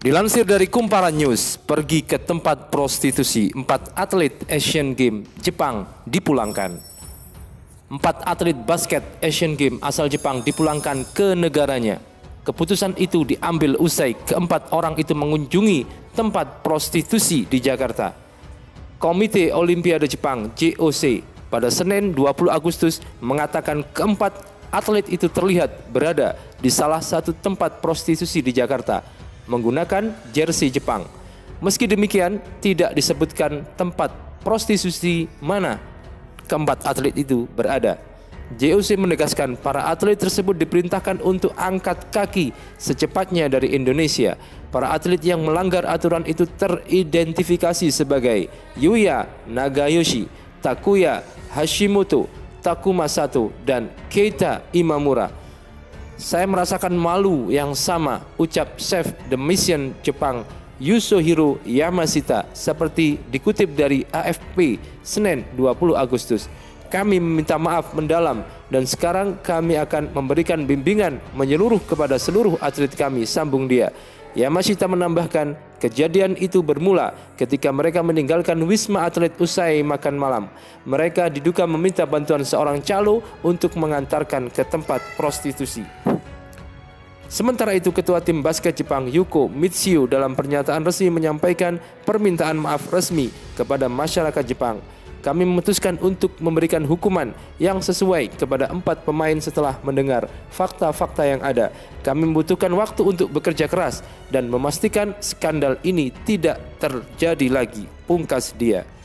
Dilansir dari Kumparan News, pergi ke tempat prostitusi, 4 atlet Asian Games Jepang dipulangkan. 4 atlet basket Asian Games asal Jepang dipulangkan ke negaranya. Keputusan itu diambil usai keempat orang itu mengunjungi tempat prostitusi di Jakarta. Komite Olimpiade Jepang (JOC) pada Senin 20 Agustus mengatakan keempat atlet itu terlihat berada di salah satu tempat prostitusi di Jakarta menggunakan jersey Jepang. Meski demikian, tidak disebutkan tempat prostitusi mana keempat atlet itu berada. JOC menegaskan para atlet tersebut diperintahkan untuk angkat kaki secepatnya dari Indonesia. Para atlet yang melanggar aturan itu teridentifikasi sebagai Yuya Nagayoshi, Takuya Hashimoto, Takuma Sato, dan Keita Imamura. Saya merasakan malu yang sama, ucap Chef The Mission Jepang Yasuhiro Yamashita, seperti dikutip dari AFP Senin 20 Agustus. Kami meminta maaf mendalam dan sekarang kami akan memberikan bimbingan menyeluruh kepada seluruh atlet kami, sambung dia. Yamashita menambahkan, kejadian itu bermula ketika mereka meninggalkan Wisma Atlet usai makan malam. Mereka diduga meminta bantuan seorang calo untuk mengantarkan ke tempat prostitusi. Sementara itu, Ketua Tim Basket Jepang Yuko Mitsuyo dalam pernyataan resmi menyampaikan permintaan maaf resmi kepada masyarakat Jepang. Kami memutuskan untuk memberikan hukuman yang sesuai kepada 4 pemain setelah mendengar fakta-fakta yang ada. Kami membutuhkan waktu untuk bekerja keras dan memastikan skandal ini tidak terjadi lagi, pungkas dia.